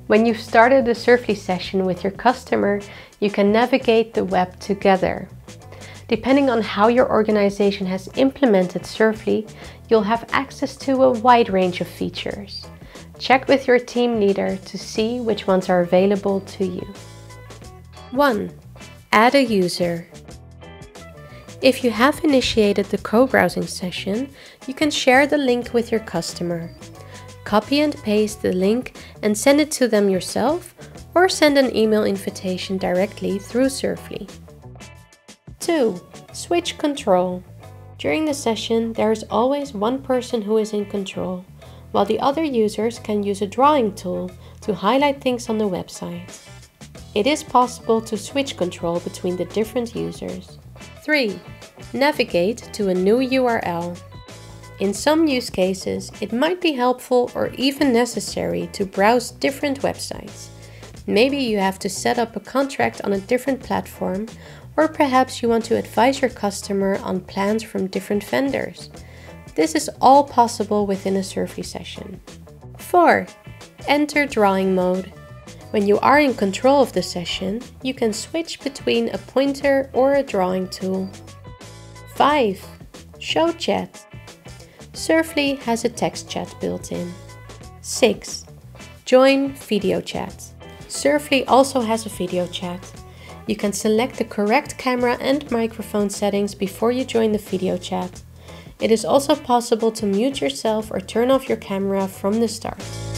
When you've started a Surfly session with your customer, you can navigate the web together. Depending on how your organization has implemented Surfly, you'll have access to a wide range of features. Check with your team leader to see which ones are available to you. 1. Add a user. If you have initiated the co-browsing session, you can share the link with your customer. Copy and paste the link and send it to them yourself, or send an email invitation directly through Surfly. 2. Switch control. During the session, there is always one person who is in control, while the other users can use a drawing tool to highlight things on the website. It is possible to switch control between the different users. 3. Navigate to a new URL. In some use cases, it might be helpful or even necessary to browse different websites. Maybe you have to set up a contract on a different platform, or perhaps you want to advise your customer on plans from different vendors. This is all possible within a Surfly session. 4. Enter drawing mode. When you are in control of the session, you can switch between a pointer or a drawing tool. 5. Show chat. Surfly has a text chat built in. 6. Join video chat. Surfly also has a video chat. You can select the correct camera and microphone settings before you join the video chat. It is also possible to mute yourself or turn off your camera from the start.